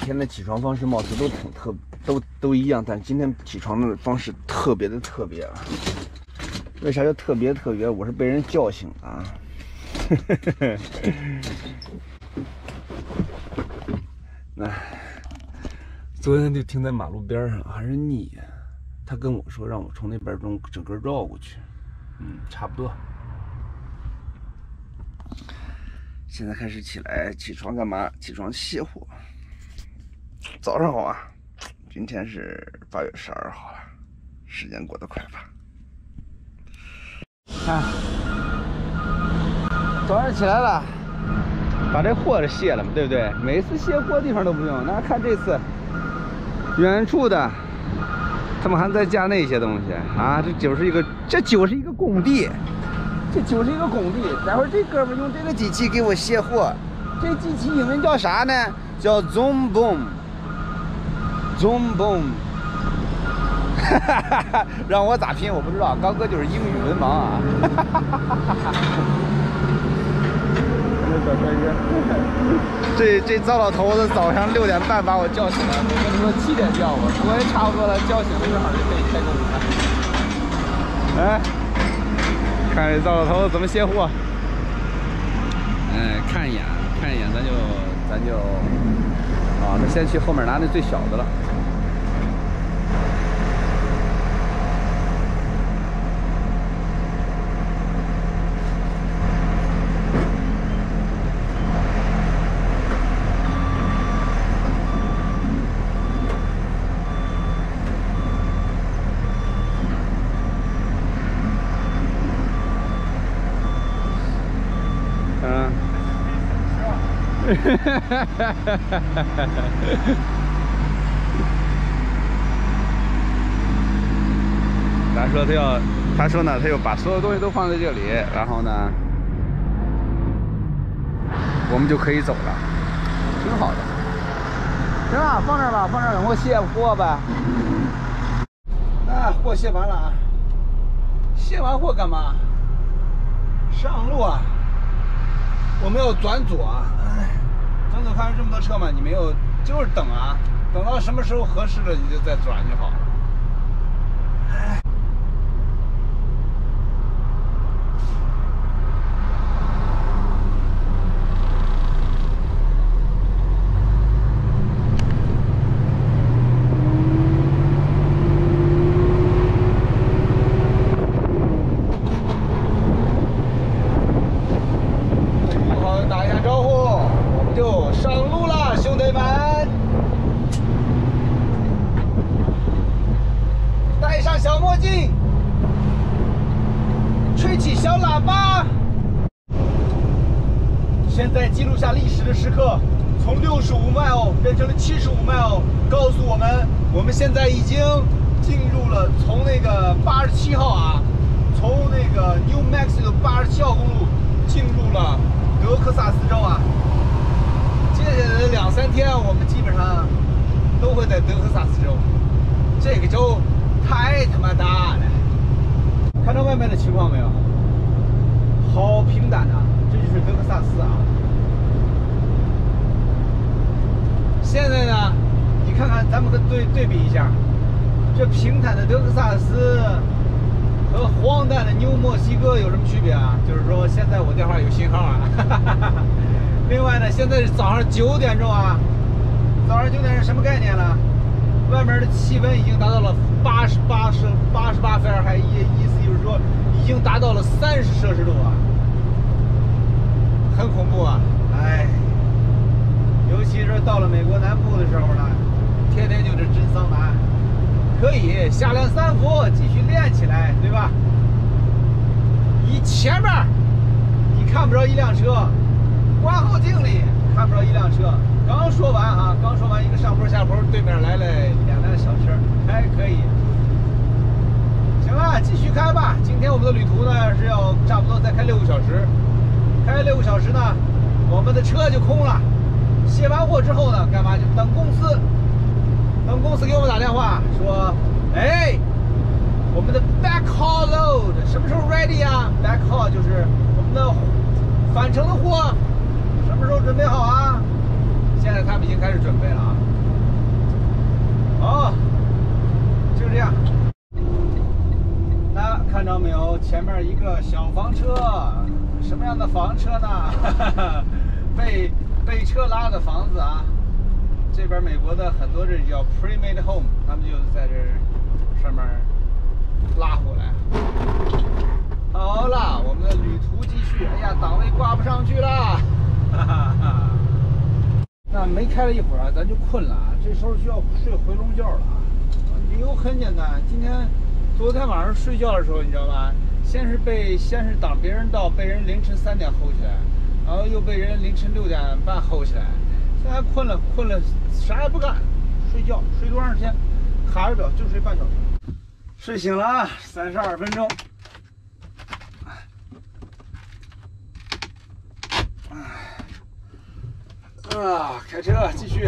天的起床方式貌似都一样，但今天起床的方式特别啊！为啥叫特别？我是被人叫醒的啊！昨天就停在马路边上，还是腻。他跟我说让我从那边整个绕过去，差不多。现在开始起床干嘛？起床卸货。早上好啊！今天是8月12号了，时间过得快吧？早上起来了，把这货卸了嘛，对不对？每次卸货地方都不用，那看这次，远处的，他们还在架那些东西啊！这就是一个工地。待会儿这哥们用这个机器给我卸货，这机器英文叫啥呢？叫 Zoom Boom。让我咋拼我不知道，刚哥就是英语文盲啊。这糟老头子早上6点半把我叫醒了，我跟你说7点叫我也差不多了，叫醒了正好就可以开工了。看这糟老头子怎么卸货。看一眼，咱就那先去后面拿那最小的了。他说呢，他又把所有东西都放在这里，然后呢，我们就可以走了，挺好的。行了，放这儿吧，等我卸货吧。货卸完了啊，卸完货干嘛？上路啊！我们要转左啊！转左看着这么多车嘛，你没有，就是等啊，等到什么时候合适了，你就再转就好了。现在记录下历史的时刻，从65 mile 变成了75 mile， 告诉我们现在已经进入了从那个87号啊，从那个 New Mexico 87号公路进入了德克萨斯州啊。接下来的2、3天，我们基本上都会在德克萨斯州。这个州太他妈大了，看到外面的情况没有？好平坦啊！这就是德克萨斯啊。现在呢，你看看咱们对比一下，这平坦的德克萨斯和荒诞的纽墨西哥有什么区别啊？就是说现在我电话有信号啊。另外呢，现在是早上9点钟啊，早上9点是什么概念呢？外面的气温已经达到了88菲尔海，意思就是说已经达到了30摄氏度啊。很恐怖啊！尤其是到了美国南部的时候呢，天天就是真桑拿，可以下量3伏，继续练起来，对吧？你前面你看不着一辆车，观后镜里看不着一辆车。刚说完一个上坡下坡，对面来了2辆小车，还可以。行了，继续开吧。今天我们的旅途呢是要差不多再开6个小时。开6个小时呢，我们的车就空了。卸完货之后呢，干嘛？就等公司给我们打电话说，我们的 backhaul load 什么时候 ready 啊 ？backhaul 就是我们的返程的货，什么时候准备好啊？现在他们已经开始准备了啊。 的房车呢，被车拉的房子啊。这边美国的很多这叫 pre-made home， 他们就在这上面拉回来。好了，我们的旅途继续。哎呀，档位挂不上去了，哈哈哈。那没开了一会儿啊，咱就困了啊，这时候需要睡回笼觉了啊。理由很简单，昨天晚上睡觉的时候，你知道吧？先是等别人到，被人凌晨3点吼起来，然后又被人凌晨6点半吼起来。现在困了，啥也不干，睡觉，睡多长时间？卡着表就睡半小时。睡醒了啊，32分钟。开车继续。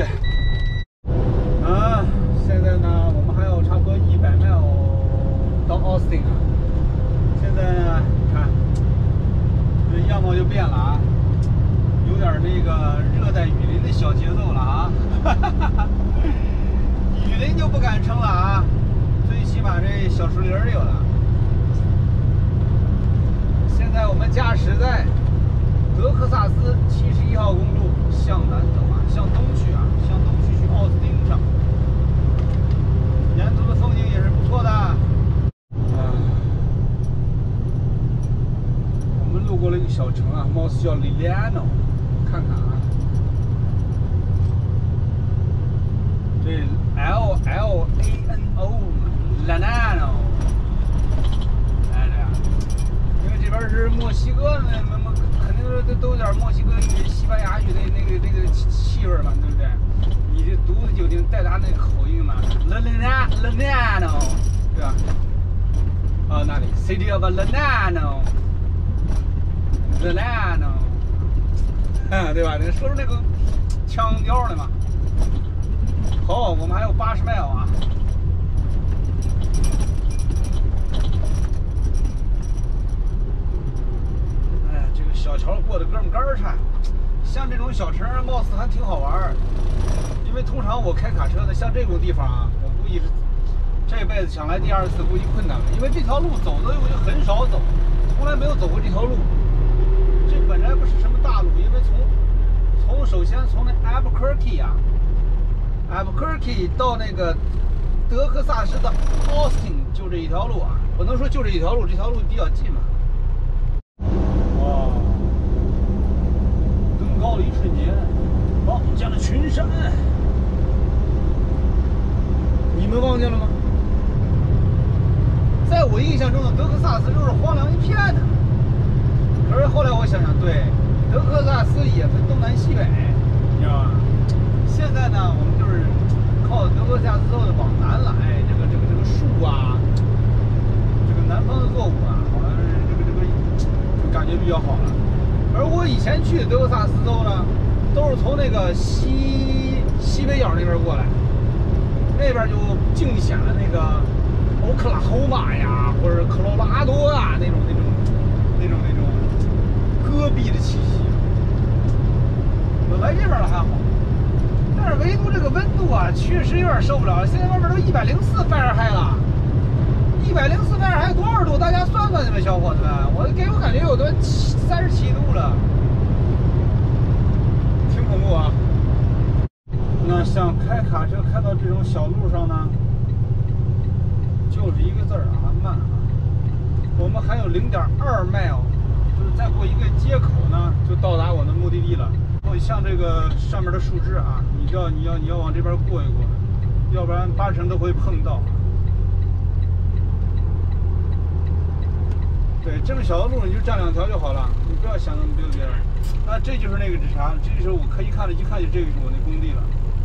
现在呢，我们还有差不多100 mile 到 Austin 啊。现在呢，你看，这样貌就变了啊，有点那个热带雨林的小节奏了啊。雨林就不敢称了啊，最起码这小树林有了。现在我们驾驶在德克萨斯71号公路向南走啊，向东去奥斯汀上。沿途的风景也是不错的。我们路过了一个小城啊，貌似叫 Lilano， 看看啊，这 Lano Lilano， 哎呀，因为这边是墨西哥的，肯定都有点墨西哥语、西班牙语的那个气味嘛，对不对？你这读的就得带他那个口音嘛 ，Lilano， 对吧？那里 City of Lilano， 对吧？你说出那个腔调来嘛。好，我们还有80 mile 啊。这个小桥过得哥们干颤。像这种小城，貌似还挺好玩。因为通常我开卡车的，像这种地方啊，我估计是这辈子想来第2次估计困难了，因为这条路走的我就很少走，从来没有走过这条路。这本来不是什么大路，因为首先从那 Albuquerque 啊 ，Albuquerque 到那个德克萨斯的 Austin 就这一条路啊，不能说就这一条路，这条路比较近嘛。哇！登高的一瞬间，望见了群山。你们望见了吗？在我印象中的德克萨斯都是荒凉一片的，可是后来我想想，对，德克萨斯也分东南西北，你知道吧？现在呢，我们就是靠德克萨斯州的往南来，这个树啊，这个南方的作物啊，好像是这个感觉比较好了。而我以前去德克萨斯州呢，都是从那个西北角那边过来，那边就尽显了那个欧克拉荷马呀，或者科罗拉多啊那种戈壁的气息。我来这边了还好，但是唯独这个温度啊，确实有点受不了了。现在外面都104Fahrenheit了，104Fahrenheit多少度？大家算算去吧，小伙子们。给我感觉有的37度了，挺恐怖啊。那像开卡车开到这种小路上呢，就是一个字儿啊，慢啊。我们还有0.2 mile， 就是再过一个街口呢，就到达我们的目的地了。像这个上面的树枝啊，你要往这边过一过，要不然80%都会碰到。对，这么小的路你就站2条就好了，你不要想那么多别的。那这就是那个啥，这就是我可一看就这个是我那工地了。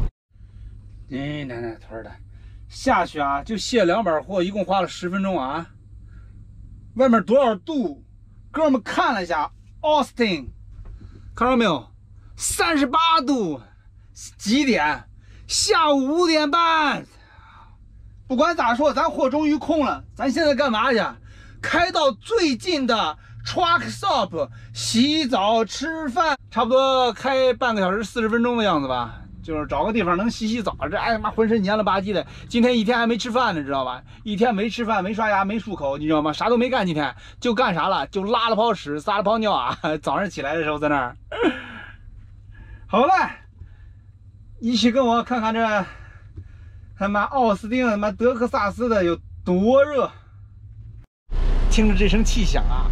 奶腿的，下去啊就卸2板货，一共花了10分钟啊。外面多少度？哥们看了一下 ，Austin， 看到没有？38度，几点？下午5点半。不管咋说，咱货终于空了，咱现在干嘛去？开到最近的 truck stop 洗澡吃饭，差不多开半个小时40分钟的样子吧。 就是找个地方能洗洗澡。这哎他妈浑身黏了吧唧的，今天一天还没吃饭呢，知道吧？一天没吃饭，没刷牙，没漱口，你知道吗？啥都没干，今天就干啥了？就拉了泡屎，撒了泡尿啊！早上起来的时候在那儿。好了，一起跟我看看这他妈奥斯汀他妈德克萨斯的有多热。听着这声气响啊，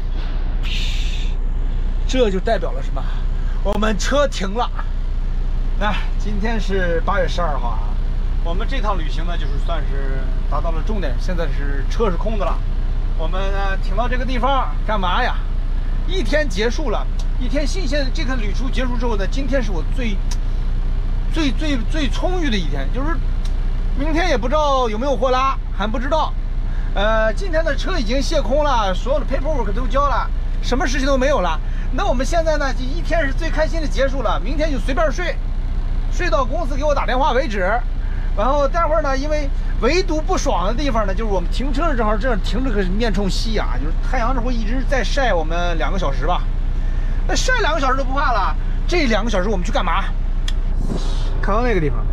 这就代表了什么？我们车停了。那今天是8月12号啊，我们这趟旅行呢，就是算是达到了终点。现在是车是空的了，我们呢停到这个地方干嘛呀？一天结束了，一天新鲜。这个旅途结束之后呢，今天是我最充裕的一天，就是明天也不知道有没有货拉，还不知道。今天的车已经卸空了，所有的 paperwork 都交了，什么事情都没有了。那我们现在呢，一天是最开心的结束了，明天就随便睡，睡到公司给我打电话为止。然后待会儿呢，因为唯独不爽的地方呢，就是我们停车正好这儿停着个面冲西啊，就是太阳这会一直在晒我们2个小时吧。那晒2个小时都不怕了，这2个小时我们去干嘛？看到那个地方没？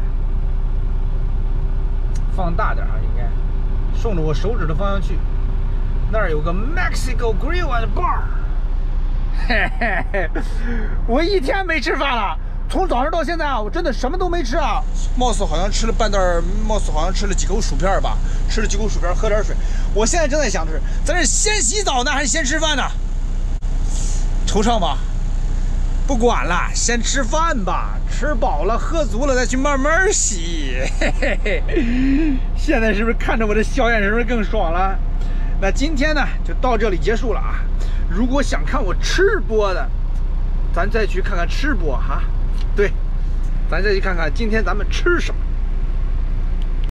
放大点啊，应该顺着我手指的方向去，那儿有个 Mexico Grill and Bar。嘿嘿嘿，我一天没吃饭了，从早上到现在啊，我真的什么都没吃啊。貌似好像吃了半袋，貌似好像吃了几口薯片吧，吃了几口薯片，喝点水。我现在正在想的是，咱是先洗澡呢，还是先吃饭呢？惆怅吧。不管了，先吃饭吧，吃饱了喝足了再去慢慢洗。嘿嘿嘿，现在是不是看着我的笑眼是不是更爽了？那今天呢就到这里结束了啊。如果想看我吃播的，咱再去看看吃播哈。对，咱再去看看今天咱们吃什么。